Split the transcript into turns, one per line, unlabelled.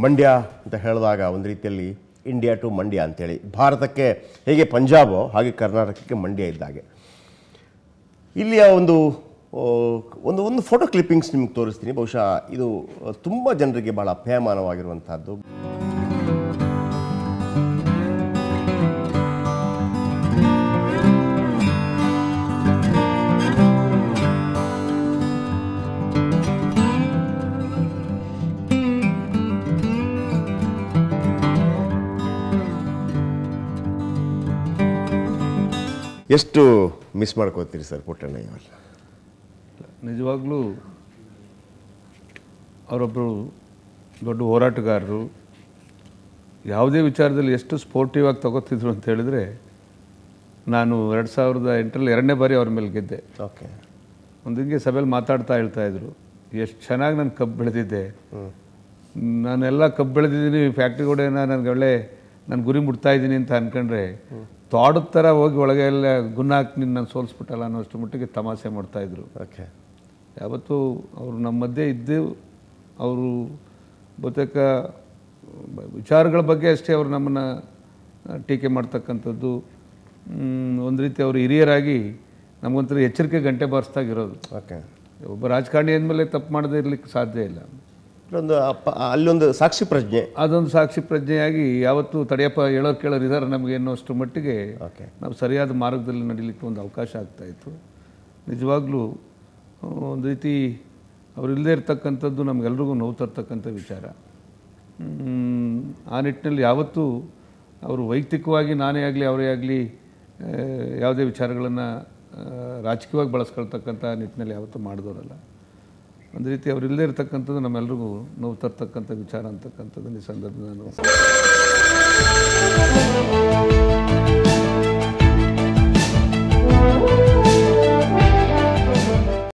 ಮಂಡ್ಯ ಅಂತ ಹೇಳಿದಾಗ ಒಂದು ರೀತಿಯಲ್ಲಿ ಇಂಡಿಯಾ ಟು ಮಂಡ್ಯ ಅಂತೇಳಿ, ಭಾರತಕ್ಕೆ ಹೇಗೆ ಪಂಜಾಬೋ ಹಾಗೆ ಕರ್ನಾಟಕಕ್ಕೆ ಮಂಡ್ಯ ಇದ್ದಾಗೆ. ಇಲ್ಲಿಯ ಒಂದು ಫೋಟೋ ಕ್ಲಿಪ್ಪಿಂಗ್ಸ್ ನಿಮ್ಗೆ ತೋರಿಸ್ತೀನಿ. ಬಹುಶಃ ಇದು ತುಂಬ ಜನರಿಗೆ ಭಾಳ ಅಪ್ಯಾಯಮಾನವಾಗಿರುವಂಥದ್ದು. ಎಷ್ಟು ಮಿಸ್ ಮಾಡ್ಕೋತೀರಿ ಸರ್ ಪುಟ್ಟಣ್ಣ ಇವೆಲ್ಲ?
ನಿಜವಾಗ್ಲೂ ಅವರೊಬ್ಬರು ದೊಡ್ಡ ಹೋರಾಟಗಾರರು. ಯಾವುದೇ ವಿಚಾರದಲ್ಲಿ ಎಷ್ಟು ಸ್ಪೋರ್ಟಿವ್ ಆಗಿ ತಗೋತಿದ್ರು ಅಂತ ಹೇಳಿದ್ರೆ, ನಾನು 2008ರಲ್ಲಿ 2ನೇ ಬಾರಿ ಅವ್ರ ಮೇಲೆ ಗೆದ್ದೆ.
ಓಕೆ.
ಒಂದು ಹಿಂಗೆ ಸಭೆಯಲ್ಲಿ ಮಾತಾಡ್ತಾ ಹೇಳ್ತಾಯಿದ್ರು, ಎಷ್ಟು ಚೆನ್ನಾಗಿ ನಾನು ಕಬ್ಬು ಬೆಳೆದಿದ್ದೆ, ನಾನೆಲ್ಲ ಕಬ್ಬು ಬೆಳೆದಿದ್ದೀನಿ, ಫ್ಯಾಕ್ಟ್ರಿ ಕೂಡ ನಾನು ಗುರಿ ಮುಟ್ತಾ ಇದ್ದೀನಿ ಅಂತ ಅಂದ್ಕೊಂಡ್ರೆ ತೋಟದ ಥರ ಹೋಗಿ ಒಳಗೆ ಎಲ್ಲ ಗುನ್ನ ಹಾಕಿ ನಾನು ಸೋಲಿಸ್ಬಿಟ್ಟಲ್ಲ ಅನ್ನೋಷ್ಟು ಮಟ್ಟಿಗೆ ತಮಾಷೆ ಮಾಡ್ತಾಯಿದ್ರು.
ಓಕೆ.
ಯಾವತ್ತೂ ಅವರು ನಮ್ಮ ಮಧ್ಯೆ ಇದ್ದು, ಅವರು ಬಹುತೇಕ ವಿಚಾರಗಳ ಬಗ್ಗೆ ಅಷ್ಟೇ ಅವರು ನಮ್ಮನ್ನು ಟೀಕೆ ಮಾಡ್ತಕ್ಕಂಥದ್ದು. ಒಂದು ರೀತಿ ಅವರು ಹಿರಿಯರಾಗಿ ನಮಗೊಂಥರ ಎಚ್ಚರಿಕೆ ಗಂಟೆ ಬಾರಿಸ್ದಾಗಿರೋದು.
ಓಕೆ.
ಒಬ್ಬ ರಾಜಕಾರಣಿ ಅಂದಮೇಲೆ ತಪ್ಪು ಮಾಡದೇ ಇರಲಿಕ್ಕೆ ಸಾಧ್ಯ ಇಲ್ಲ.
ಅಲ್ಲೊಂದು ಸಾಕ್ಷಿ ಪ್ರಜ್ಞೆ,
ಅದೊಂದು ಸಾಕ್ಷಿ ಪ್ರಜ್ಞೆಯಾಗಿ ಯಾವತ್ತೂ ತಡೆಯಪ್ಪ ಹೇಳೋರು ಕೇಳೋರು ಇದ್ದಾರೆ ನಮಗೆ ಅನ್ನೋಷ್ಟು ಮಟ್ಟಿಗೆ ನಾವು ಸರಿಯಾದ ಮಾರ್ಗದಲ್ಲಿ ನಡೀಲಿಕ್ಕೆ ಒಂದು ಅವಕಾಶ ಆಗ್ತಾಯಿತ್ತು. ನಿಜವಾಗ್ಲೂ ಒಂದು ರೀತಿ ಅವರಿಲ್ಲದೆ ಇರ್ತಕ್ಕಂಥದ್ದು ನಮಗೆಲ್ರಿಗೂ ನೋವು ತರ್ತಕ್ಕಂಥ ವಿಚಾರ. ಆ ನಿಟ್ಟಿನಲ್ಲಿ ಯಾವತ್ತೂ ಅವರು ವೈಯಕ್ತಿಕವಾಗಿ ನಾನೇ ಆಗಲಿ ಅವರೇ ಆಗಲಿ ಯಾವುದೇ ವಿಚಾರಗಳನ್ನು ರಾಜಕೀಯವಾಗಿ ಬಳಸ್ಕೊಳ್ತಕ್ಕಂಥ ನಿಟ್ಟಿನಲ್ಲಿ ಯಾವತ್ತೂ ಮಾಡಿದವರಲ್ಲ. ಒಂದು ರೀತಿ ಅವರಿಲ್ಲದೆ ಇರತಕ್ಕಂಥದ್ದು ನಮ್ಮೆಲ್ರಿಗೂ ನೋವು ತರ್ತಕ್ಕಂಥ ವಿಚಾರ ಅಂತಕ್ಕಂಥದ್ದು ಈ ಸಂದರ್ಭ ನಾನು